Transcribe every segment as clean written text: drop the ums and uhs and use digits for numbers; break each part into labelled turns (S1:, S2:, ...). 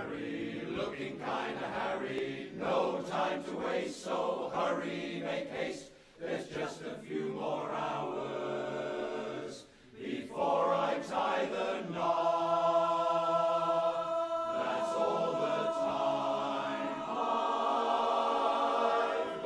S1: married, looking kinda harried, no time to waste, so hurry, make haste, there's just a few more hours before I tie the knot. That's all the time I've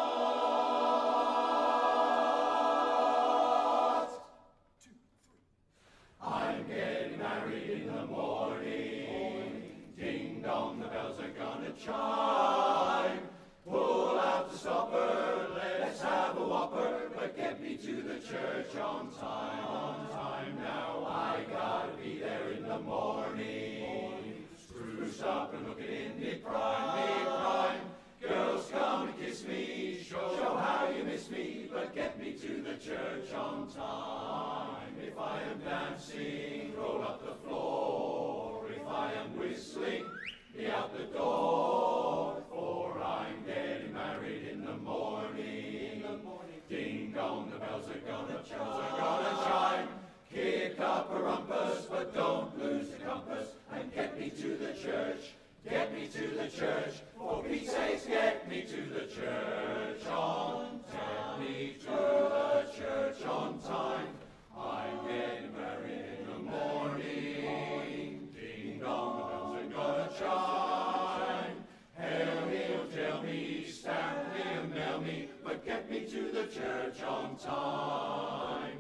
S1: got. 2, 3. I'm getting married in the morning. Ding dong, the bells are gonna chime. Pull out the stopper, let's have a whopper, but get me to the church on time. Now I gotta be there in the morning. Spruced up and looking in mid-prime. Girls, come and kiss me, show how you miss me, but get me to the church on time. If I am dancing, roll up the floor. If I am whistling, be out the door. For I'm getting married in the morning. Ding dong, the bells are gonna chime. Kick up a rumpus, but don't lose the compass, and get me to the church. Get me to the church, for Pete's sake, get me to the church on time. Get me to the church on time. I'm getting married in the morning. Ding dong, the bells are gonna chime. Hail me, or tell me, stamp me, or mail me, but get me to the church on time.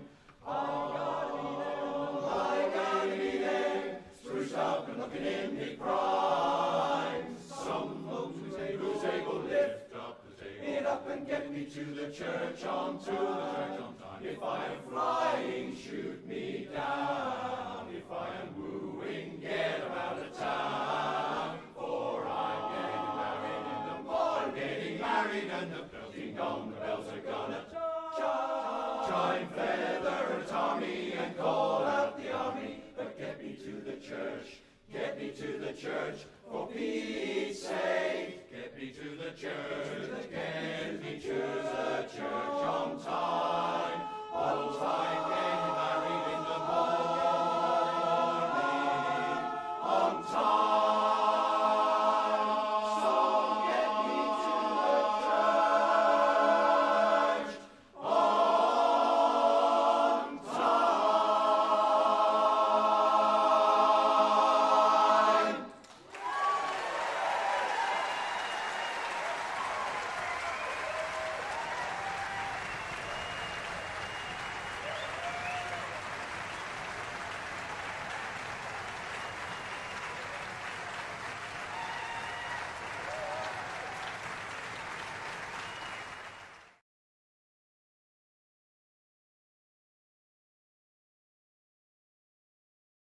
S1: I gotta be there, spruced up and looking in mid-prime. Some folks who's able lift up the table, it up and get me to the church on time. If I am flying, shoot me down. If I am wooing, get 'em out of town. For I'm getting married in the morning, getting married, and the bells ding dong, the bells are gonna chime. Feather a Tommy and call out the army, but get me to the church. Get me to the church, for Pete's sake, get me to the church.